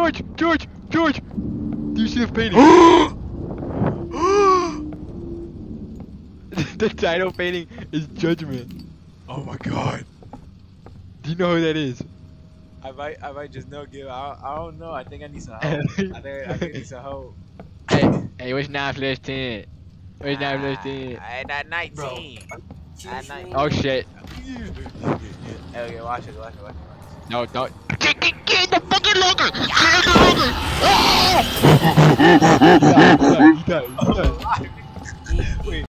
George! George! George! Do you see the painting? The title painting is Judgment. Oh my god. Do you know who that is? I might just know, Gil. I don't know. I think I need some help. I think I need some help. Hey, what's 9+10? What's 9+10? I had 19. Bro. I had 19. Oh shit. Okay, watch it. No, don't. Get in the fucking locker! Get in the locker! He died.